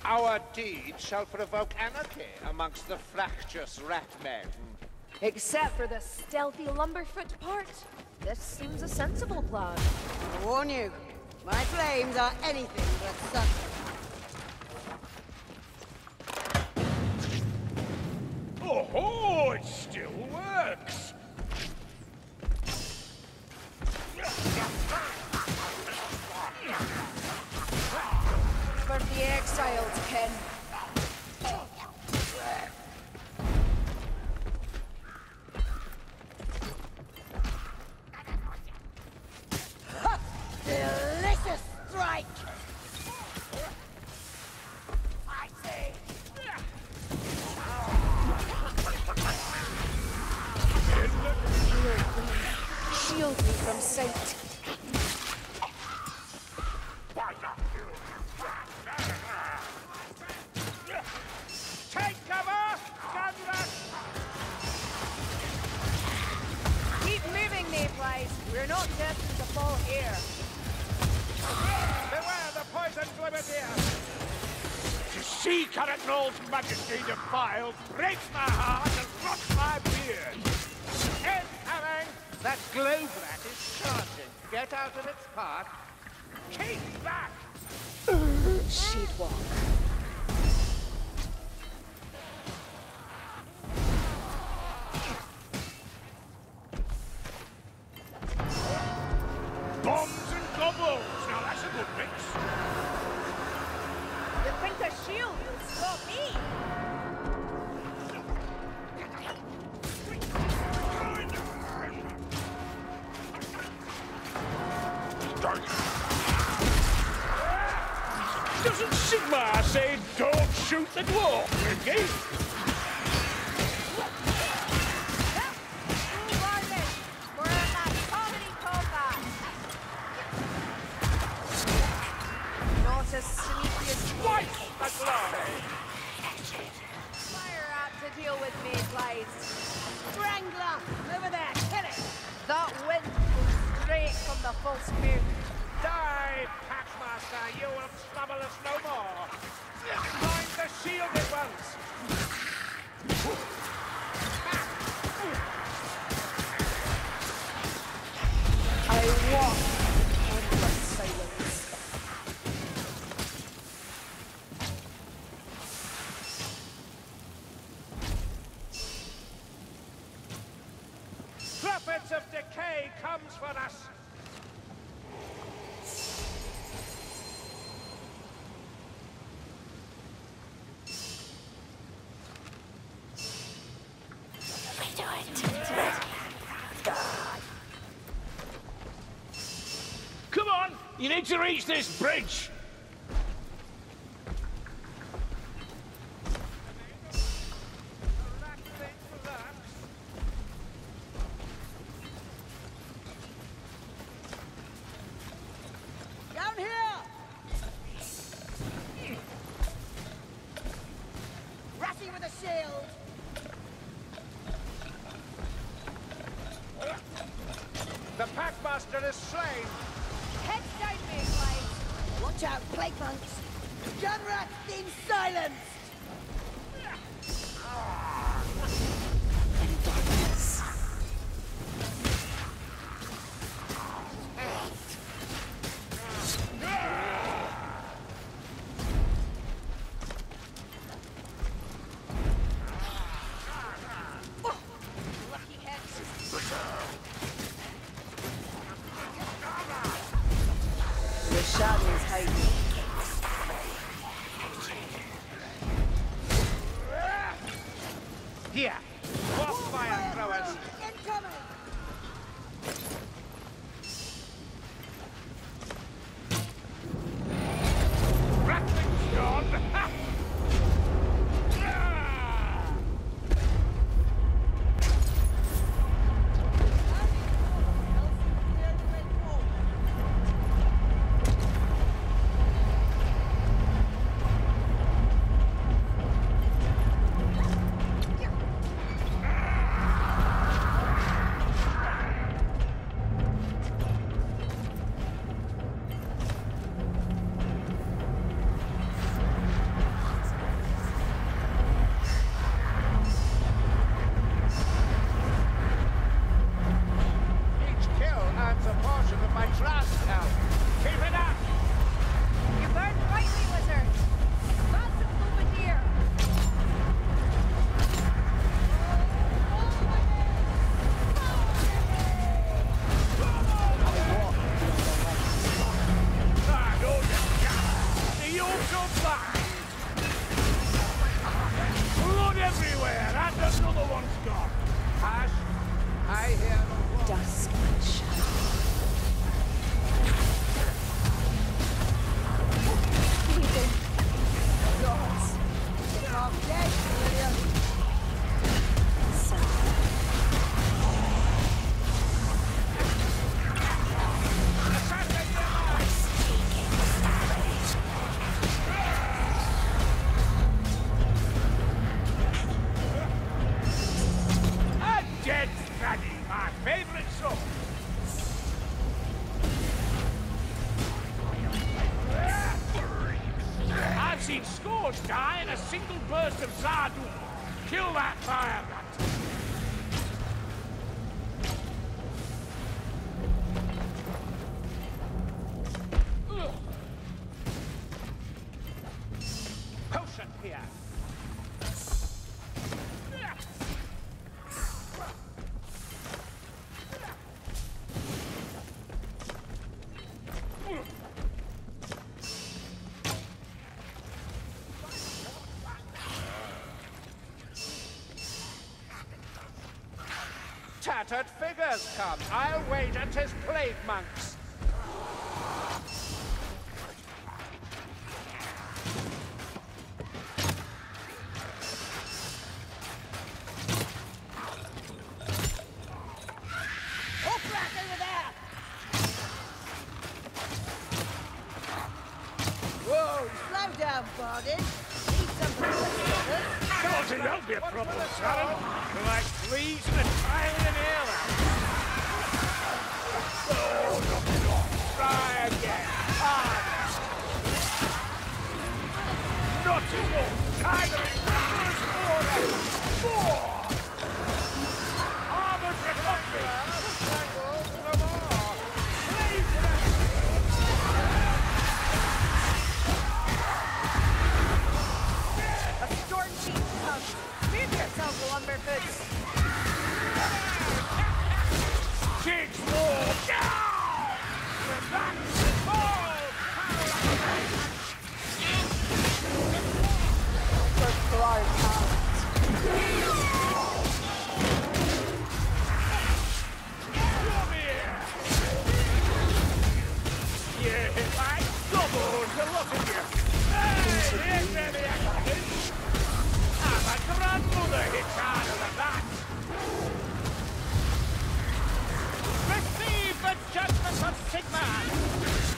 Our deed shall provoke anarchy amongst the fractious rat men. Except for the stealthy Lumberfoot part. This seems a sensible plan. I warn you, my flames are anything but subtle. Oh, it still works! For the exiles, Ken. Delicious strike! I see! Shield me from sight. Take cover! Gunrush! Keep moving, Mayflies. We're not destined to fall here. Beware the poison glimmerdeer! To see Caragnol's majesty defiled breaks my heart and rots my beard! Incoming! That globe rat is charging. Get out of its path. Keep back! She'd walk. Bombs and gobbles! Now that's a good mix! You think a shield will stop me? Doesn't Sigmar say don't shoot the dwarf, Ricky? Not as sneaky as Twice the glory! fire out to deal with Mayflies. Strangler! Over there, kill it! That wind goes straight from the false moon. Die, Packmaster! You will trouble us no more! Find the shielded ones! I walk in the silence. Prophets of decay comes for us! Come on! You need to reach this bridge! Down here! Ratty with a shield! The Packmaster is slain! Heads down, Mayflies. Watch out, plague monks! Gunrat in silence! Lucky heads. The shadows hide me. Here! Walk fire throwers! Incoming! Ratling's gone! Ha! scores die in a single burst of Zardur. Kill that fire rat. Potion here. Tattered figures come. I'll wager 'tis plague monks. Whoa, slow down, Bardin. Need something to God, that'll be a problem, Sharon. You're like fleas in a tiny nail out. Oh, knock it off. Try again. Harder. Not enough. Either in numbers or more. Armored recovery. No more. Please, A storm chief comes. Move yourself, Lumberfoots. Kids more. Receive the judgment of Sigmar!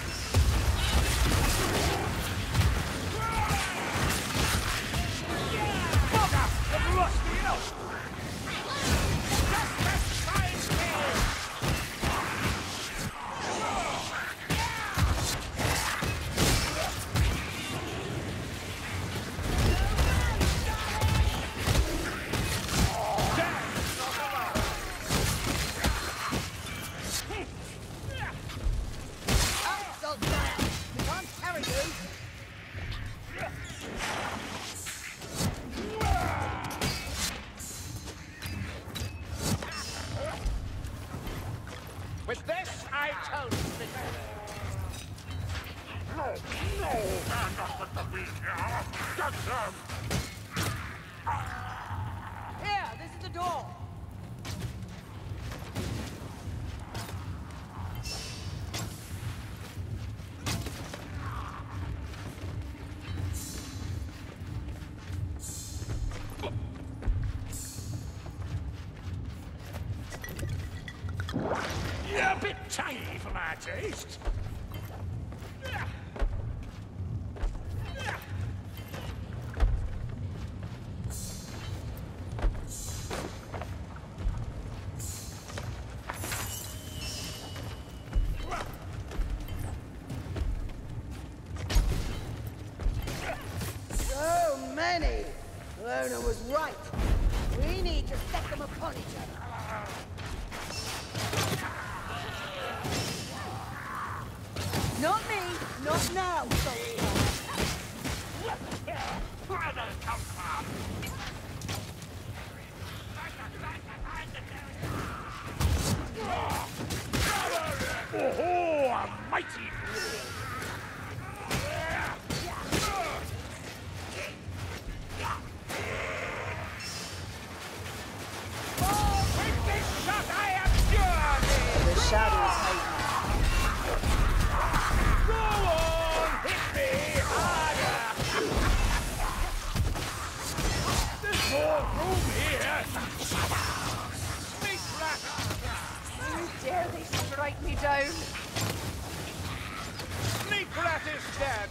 With this, I told you. No, I'm not with the beast here. Get them! Here, this is the door. You're a bit tangy for my taste. So many. Lona was right. We need to set them upon each other. Not me, not now, Saltspire. Where did it come from? Oh, a mighty blow! Oh, with this shot, I am sure. The shadows hate Go on, hit me harder. There's more room here! Sneak rat. How dare they strike me down? Sneak rat is dead.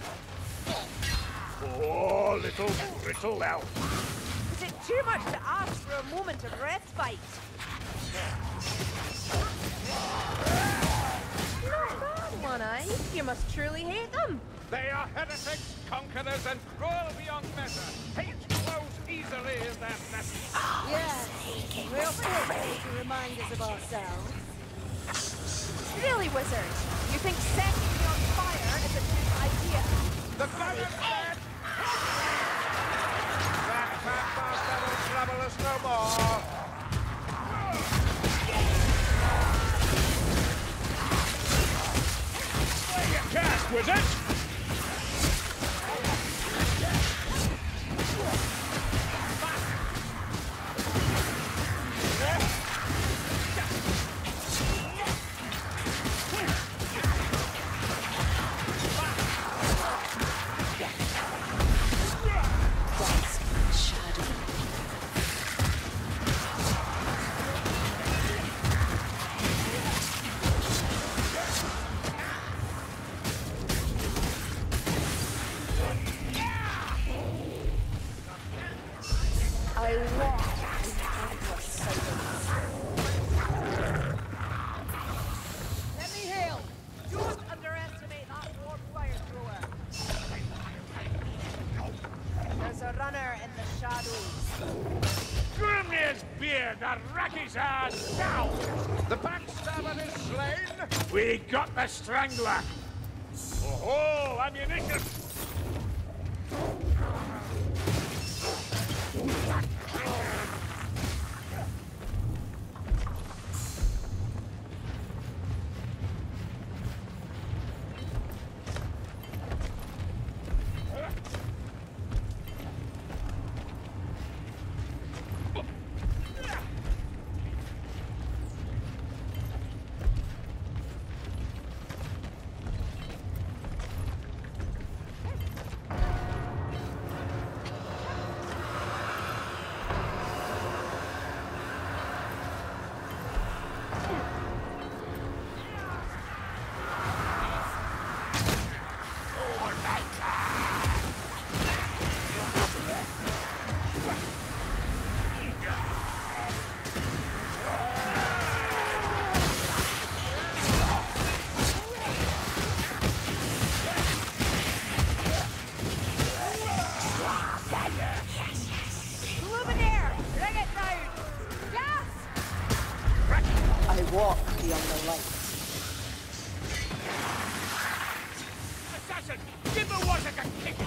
Oh, little brittle elf. Is it too much to ask for a moment of respite? Not bad, Lana. Aye, you must truly hate them. They are heretics, conquerors, and cruel beyond measure. Hate flows easily in their vessels. Yes, real quick to remind us of ourselves. Really, wizard? You think setting me on fire is a good idea? The banner's dead! That Pathmaster will trouble us no more. Play your cast, wizard! I walk in endless silence. Let me heal. Don't underestimate that warp fire thrower. There's a runner in the shadows. Grimnir's beard, Araki's hand, now! The backstabber is slain. We got the Strangler! Oh, ammunition! Luminaire! Bring it down! Gas! I walk beyond the light. Assassin, give the water a kick!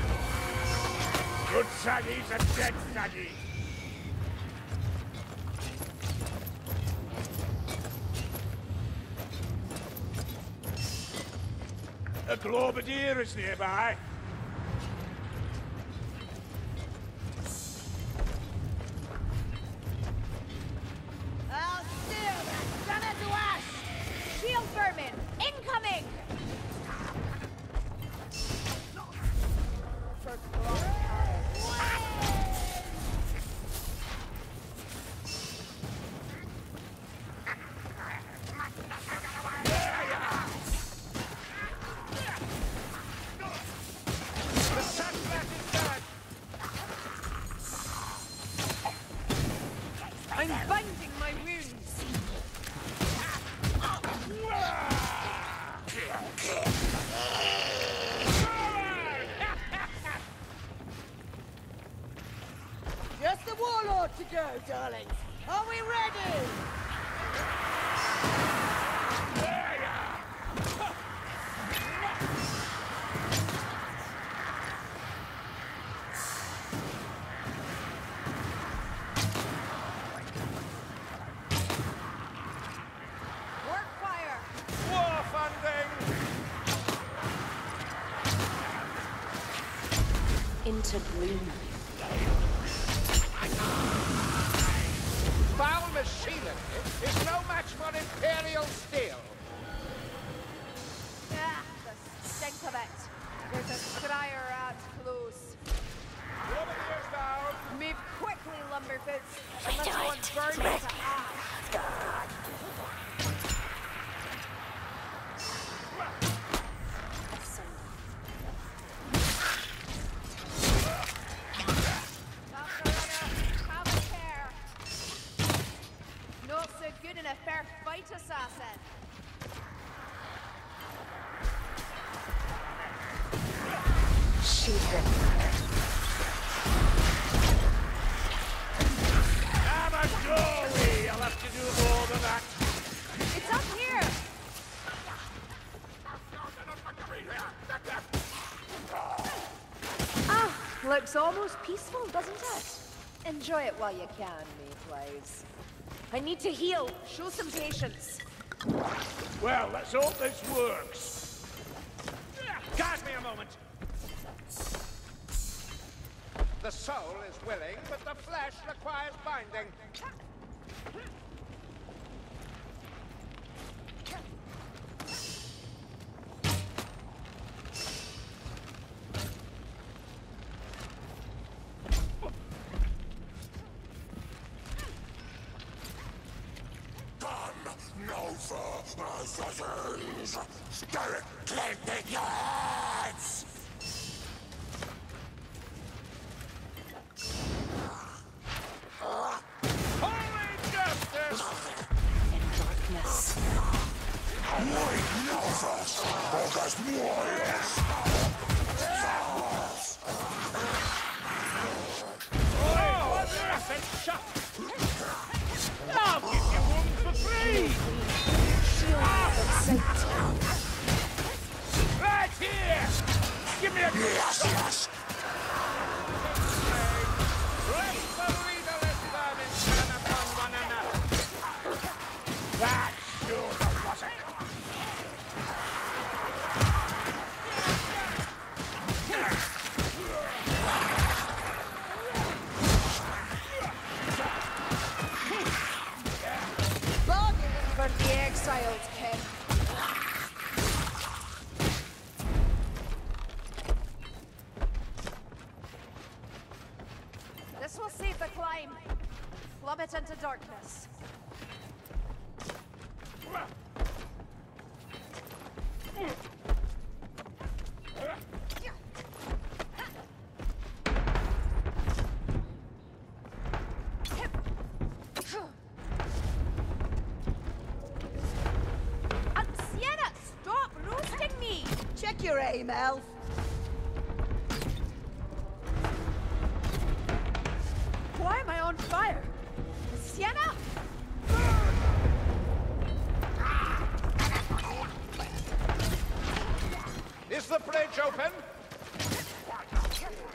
Good Saggy's a dead Saggy! A Globadier is nearby. I'll steal that stunner to ash! Shield vermin! Incoming! The Sandrat is dead. I'm binding my wounds! Just the warlord to go, darlings. Are we ready? Work fire! War funding. Into bloom. Foul machinery is no match for Imperial steel. Ah, the stink of it. There's a scryer out close. Globadier's down. Move quickly, Lumberfoots, unless you want burn to ash. Have a care. Not so good in a fair fight, assassin. I'm a doorway. I'll have to do more than that. It's up here! Ah, looks almost peaceful, doesn't it? Enjoy it while you can, Mayflies. I need to heal. Show some patience. Well, let's hope this works. Guard me a moment. The soul is willing, but the flesh requires binding. Holy justice! In darkness. Oh, rapid shot! I'll give you one for free! Right here! Give me a yes! That sure was it! For the exiled king. This will save the climb. Plummet into darkness. Sienna, stop roasting me! Check your aim, elf. Why am I on fire? Sienna? Is the bridge open?